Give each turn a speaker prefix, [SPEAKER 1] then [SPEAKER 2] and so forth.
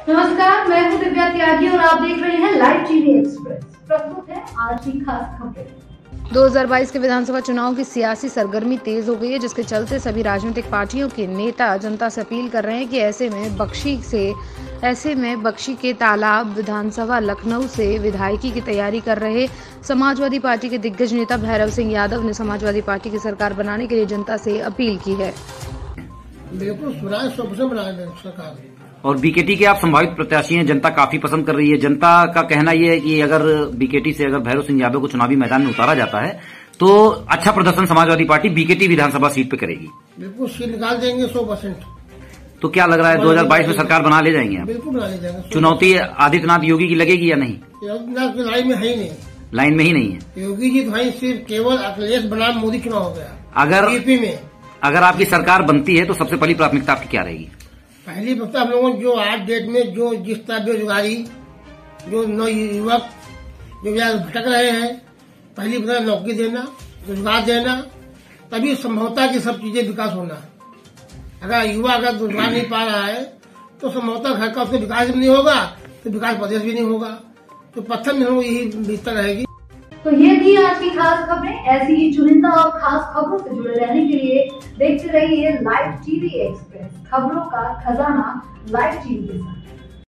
[SPEAKER 1] नमस्कार, मैं हूं दिव्या त्यागी और आप देख रहे हैं लाइव टीवी एक्सप्रेस। प्रस्तुत है आज की खास खबरें।
[SPEAKER 2] 2022 के विधानसभा चुनाव की सियासी सरगर्मी तेज हो गई है, जिसके चलते सभी राजनीतिक पार्टियों के नेता जनता से अपील कर रहे हैं कि ऐसे में बख्शी के तालाब विधानसभा लखनऊ से विधायकी की तैयारी कर रहे समाजवादी पार्टी के दिग्गज नेता भैरव सिंह यादव ने समाजवादी पार्टी की सरकार बनाने के लिए जनता से अपील की है।
[SPEAKER 3] बिल्कुल स्वराज सबसे बना सरकार।
[SPEAKER 4] और बीकेटी के आप संभावित प्रत्याशी हैं, जनता काफी पसंद कर रही है। जनता का कहना यह है कि अगर बीकेटी से अगर भैरव सिंह यादव को चुनावी मैदान में उतारा जाता है तो अच्छा प्रदर्शन समाजवादी पार्टी बीकेटी विधानसभा सीट पे करेगी।
[SPEAKER 3] बिल्कुल सीट निकाल देंगे 100%।
[SPEAKER 4] तो क्या लग रहा है 2022 में सरकार बना ले जाएंगे आप?
[SPEAKER 3] बिल्कुल बना ले जाएंगे।
[SPEAKER 4] चुनौती आदित्यनाथ योगी की लगेगी या नहीं?
[SPEAKER 3] आदित्यनाथ की लाइन में है ही नहीं।
[SPEAKER 4] लाइन में ही नहीं है।
[SPEAKER 3] योगी जी तो भाई सिर्फ केवल अखिलेश बनाम मोदी चुनाव हो गया।
[SPEAKER 4] अगर
[SPEAKER 3] यूपी में
[SPEAKER 4] अगर आपकी सरकार बनती है तो सबसे पहली प्राथमिकता आपकी क्या रहेगी?
[SPEAKER 3] पहली बात हम लोगों जो आज डेट में जो जिस तरह बेरोजगारी, जो युवक जो भटक रहे हैं, पहली बात नौकरी देना, रोजगार देना, तभी संभवतः की सब चीजें विकास होना। अगर युवा अगर रोजगार नहीं पा रहा है तो संभवतः घर का उसका विकास भी नहीं होगा, तो विकास प्रदेश भी नहीं होगा। तो पत्थर में हम लोग यही बेहतर रहेगी।
[SPEAKER 1] तो ये थी आज की खास खबरें। ऐसी ही चुनिंदा और खास खबरों से जुड़े रहने के लिए देखते रहिए लाइव टीवी एक्सप्रेस। खबरों का खजाना लाइव टीवी के साथ।